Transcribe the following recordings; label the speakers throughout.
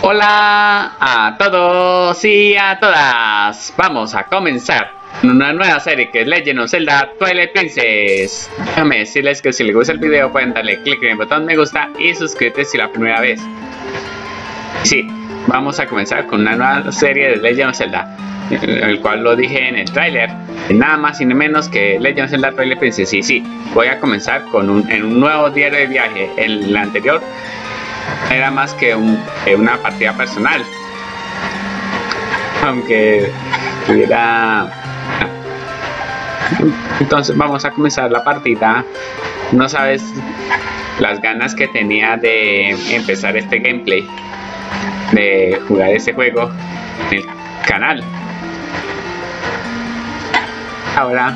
Speaker 1: Hola a todos y a todas. Vamos a comenzar una nueva serie que es Legend of Zelda Twilight Princess. Déjame decirles que si les gusta el video pueden darle clic en el botón me gusta y suscribirse si es la primera vez. Sí, vamos a comenzar con una nueva serie de Legend of Zelda, el cual lo dije en el tráiler, nada más y nada menos que Legend of Zelda Twilight Princess. Y sí, voy a comenzar con un nuevo diario de viaje. El anterior era más que una partida personal, aunque tuviera. Entonces vamos a comenzar la partida. No sabes las ganas que tenía de empezar este gameplay, de jugar este juego en el canal. Ahora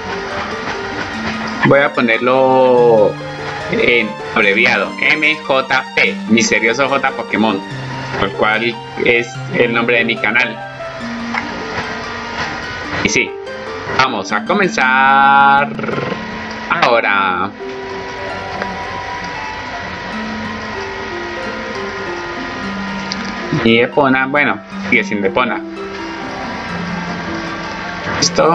Speaker 1: voy a ponerlo en abreviado MJP, Misterioso J Pokémon, por cual es el nombre de mi canal. Y sí, vamos a comenzar ahora. Y Epona, bueno, sigue sin Epona. Listo.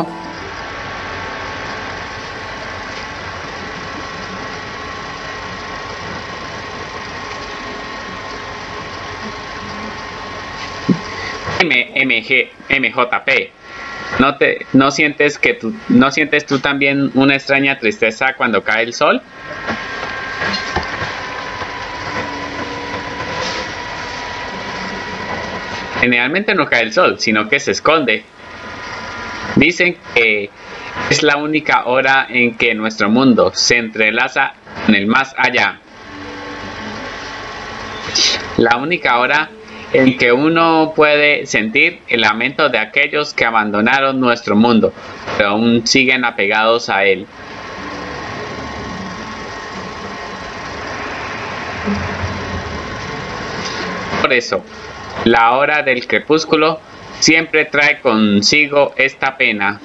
Speaker 1: MJP. ¿No sientes tú también una extraña tristeza cuando cae el sol? Generalmente no cae el sol, sino que se esconde. Dicen que es la única hora en que nuestro mundo se entrelaza con el más allá. La única hora en que uno puede sentir el lamento de aquellos que abandonaron nuestro mundo, pero aún siguen apegados a él. Por eso, la hora del crepúsculo siempre trae consigo esta pena.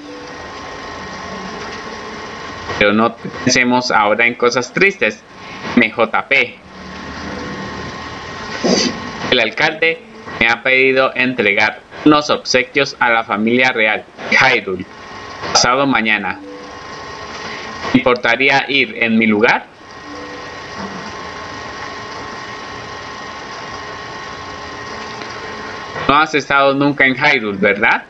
Speaker 1: Pero no pensemos ahora en cosas tristes. MJP. El alcalde me ha pedido entregar unos obsequios a la familia real Hyrule pasado mañana. ¿Me importaría ir en mi lugar? No has estado nunca en Hyrule, ¿verdad?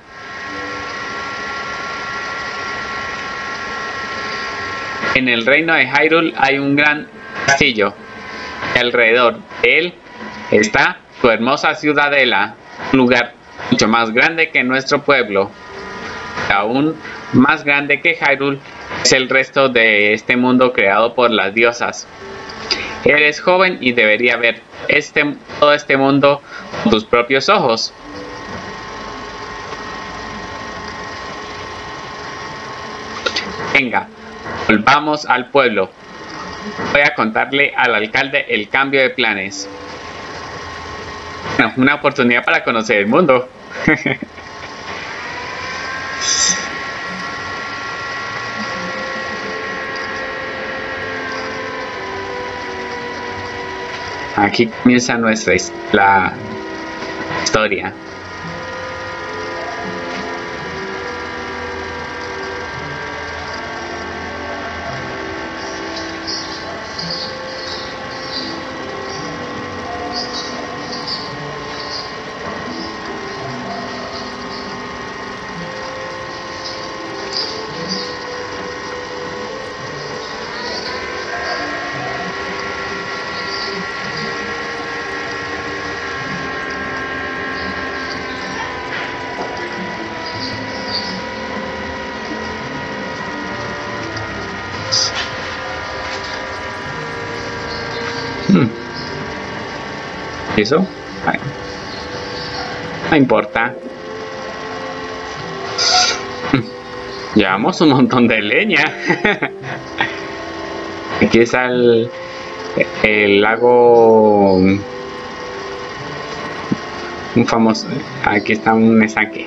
Speaker 1: En el reino de Hyrule hay un gran castillo y alrededor de él está tu hermosa ciudadela, un lugar mucho más grande que nuestro pueblo. Aún más grande que Hyrule es el resto de este mundo creado por las diosas. Eres joven y deberías ver todo este mundo con tus propios ojos. Venga, volvamos al pueblo. Voy a contarle al alcalde el cambio de planes. Bueno, una oportunidad para conocer el mundo. Aquí comienza la historia. ¿Eso? Bueno, no importa. Llevamos un montón de leña. Aquí está el lago. Un famoso. Aquí está un estanque.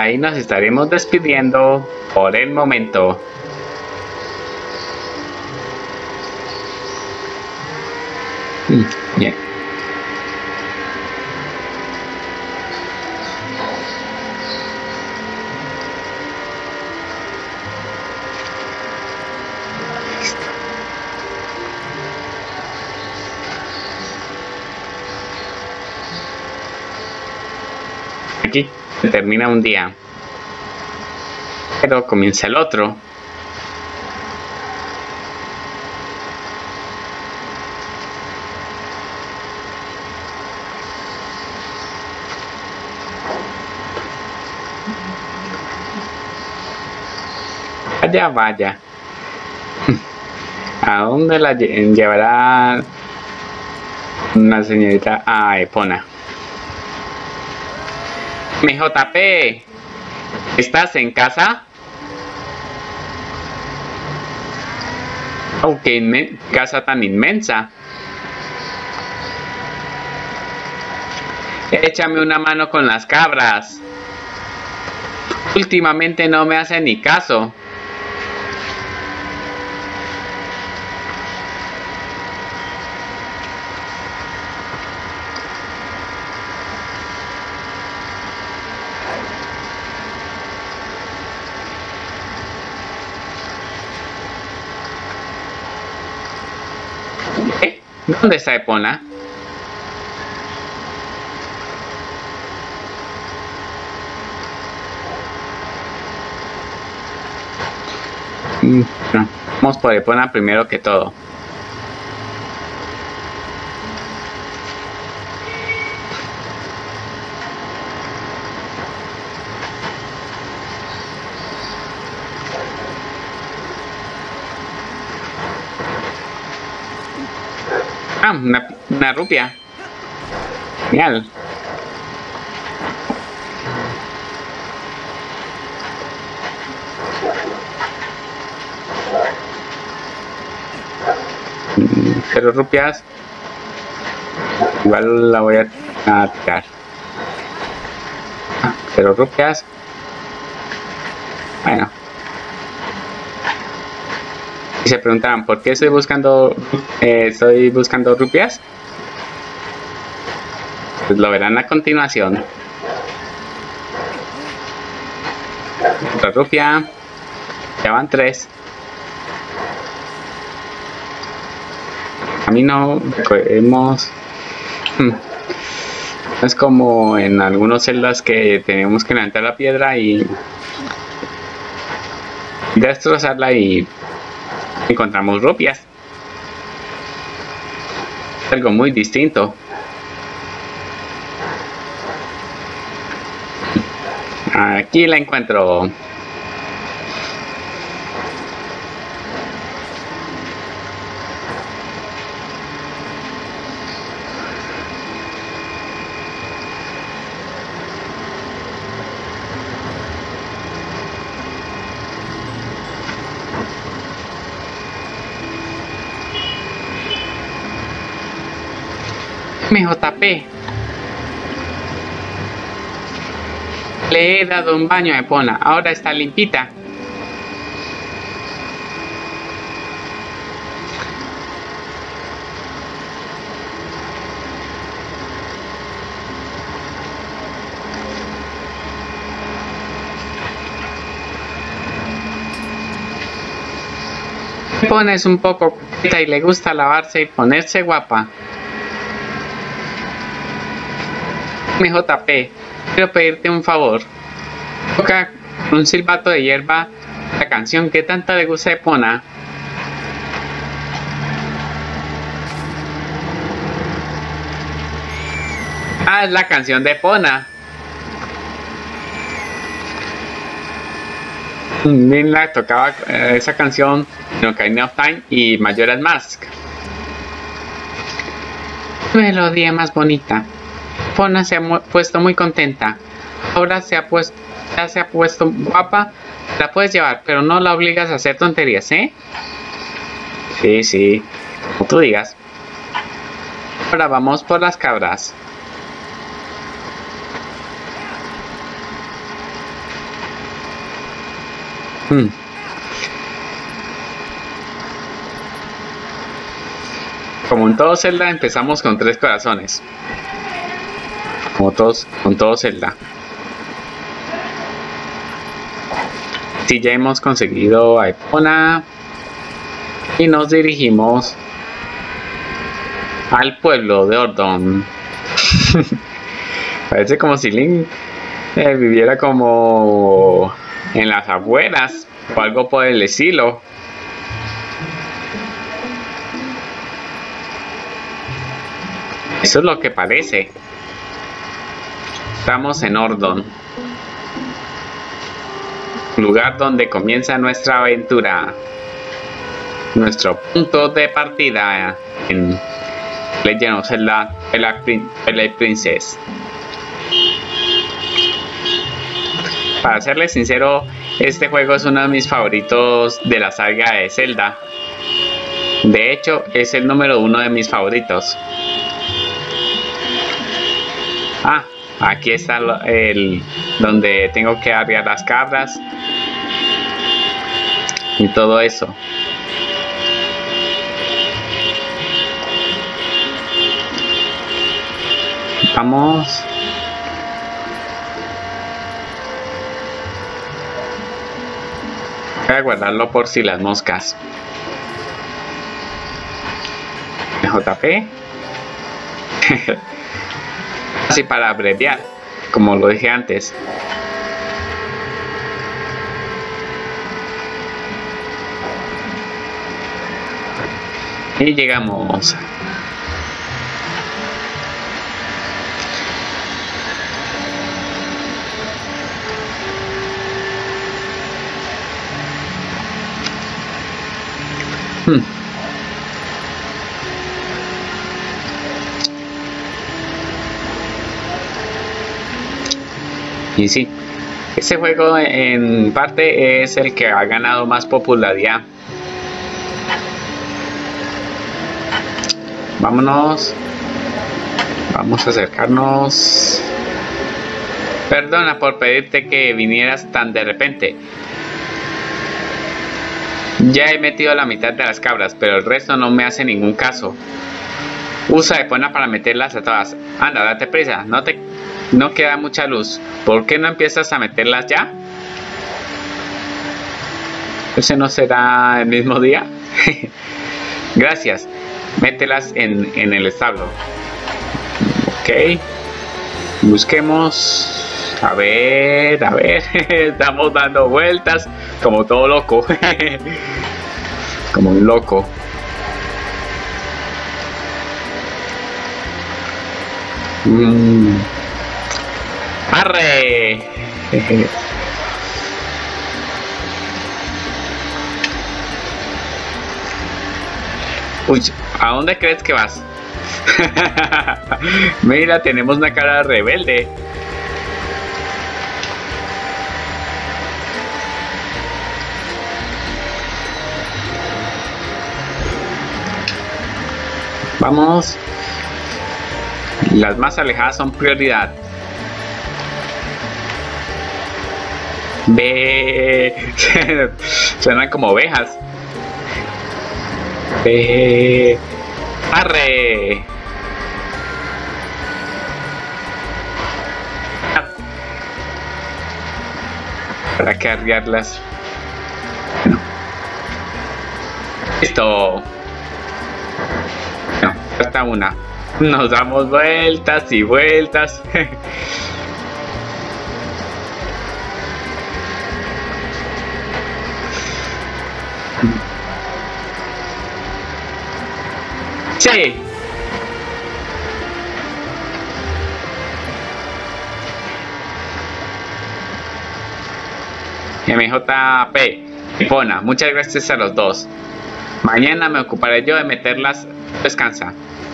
Speaker 1: ahí nos estaremos despidiendo por el momento. Bien. Aquí se termina un día, pero comienza el otro. Vaya, vaya. ¿A dónde la llevará una señorita a Epona? MJP, ¿estás en casa? Oh, qué casa tan inmensa. Échame una mano con las cabras. Últimamente no me hace ni caso. ¿Dónde está Epona? No, vamos por Epona primero que todo. Ah, una rupia. Genial. Pero rupias. Igual la voy a tirar. Pero rupias. Bueno. Y se preguntarán por qué estoy buscando rupias. Pues lo verán a continuación. Otra rupia. Ya van 3. Camino recogemos. No es como en algunas celdas que tenemos que levantar la piedra y destrozarla y encontramos rupias. Es algo muy distinto. Aquí la encuentro. MJP. Le he dado un baño a Epona, ahora está limpita. Epona es un poco coqueta y le gusta lavarse y ponerse guapa. MJP, quiero pedirte un favor. Toca con un silbato de hierba la canción que tanto le gusta a Epona. Ah, es la canción de Epona. Minla tocaba esa canción en Ocarina of Time y Majora's Mask. Melodía más bonita. Epona se ha puesto muy contenta. Ahora ya se ha puesto guapa. La puedes llevar, pero no la obligas a hacer tonterías, ¿eh? Sí, como tú digas. Ahora vamos por las cabras. Hmm. Como en todo Zelda empezamos con 3 corazones. Como todos, con todo Zelda. Sí, ya hemos conseguido a Epona. Y nos dirigimos al pueblo de Ordon. Parece como si Link viviera como en las afueras o algo por el estilo. Eso es lo que parece. Estamos en Ordon, lugar donde comienza nuestra aventura. Nuestro punto de partida en Legend of Zelda Twilight Princess. Para serles sincero, este juego es uno de mis favoritos de la saga de Zelda. De hecho, es el número 1 de mis favoritos. Ah, aquí está donde tengo que arriar las cabras y todo eso. Vamos. Voy a guardarlo por si las moscas. JP. Así para abreviar, como lo dije antes. Y llegamos. Y sí, este juego en parte es el que ha ganado más popularidad. Vámonos. Vamos a acercarnos. Perdona por pedirte que vinieras tan de repente. Ya he metido la mitad de las cabras, pero el resto no me hace ningún caso. Usa Epona para meterlas a todas. Anda, date prisa, no queda mucha luz. ¿Por qué no empiezas a meterlas ya? ¿Ese no será el mismo día? Gracias. Mételas en el establo. Ok. Busquemos. A ver. Estamos dando vueltas como todo loco. Como un loco. ¡Arre! Uy, ¿a dónde crees que vas? Mira, tenemos una cara rebelde. Vamos. Las más alejadas son prioridad. Ve. Suenan como ovejas. Ve. ¡Arre! Para que arriarlas. Bueno. Listo. No, falta una. Nos damos vueltas y vueltas. Sí. MJP, Epona, muchas gracias a los dos. Mañana me ocuparé yo de meterlas. Descansa.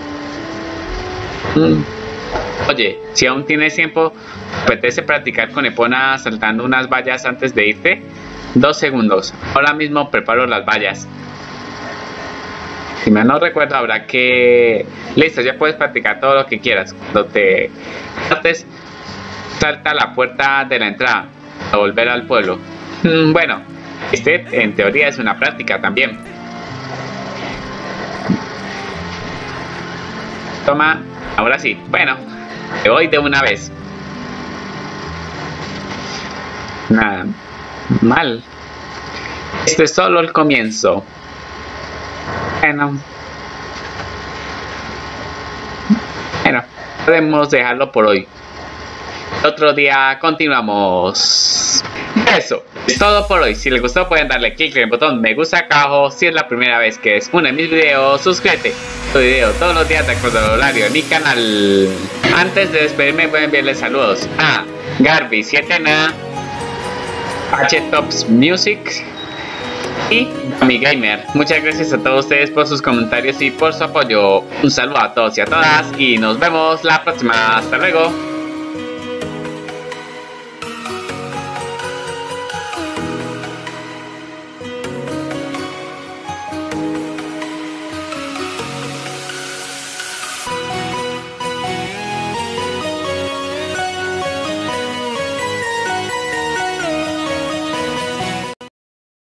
Speaker 1: Oye, si aún tienes tiempo, ¿te apetece practicar con Epona saltando unas vallas antes de irte? 2 segundos. Ahora mismo preparo las vallas. Si me no recuerdo, habrá que... Listo, ya puedes practicar todo lo que quieras. Cuando te saltes, salta a la puerta de la entrada a volver al pueblo. Bueno, Este en teoría es una práctica también. Toma, ahora sí. Bueno, me voy de una vez. Nada mal. Este es solo el comienzo. Bueno, podemos dejarlo por hoy. Otro día continuamos. Eso es todo por hoy. Si les gustó pueden darle clic en el botón me gusta acá abajo. Si es la primera vez que ves uno de mis videos, suscríbete. Este video todos los días de acuerdo al horario de mi canal. Antes de despedirme voy a enviarles saludos a Garby7na, H-Tops Music y mi gamer. Muchas gracias a todos ustedes por sus comentarios y por su apoyo. Un saludo a todos y a todas y nos vemos la próxima. Hasta luego.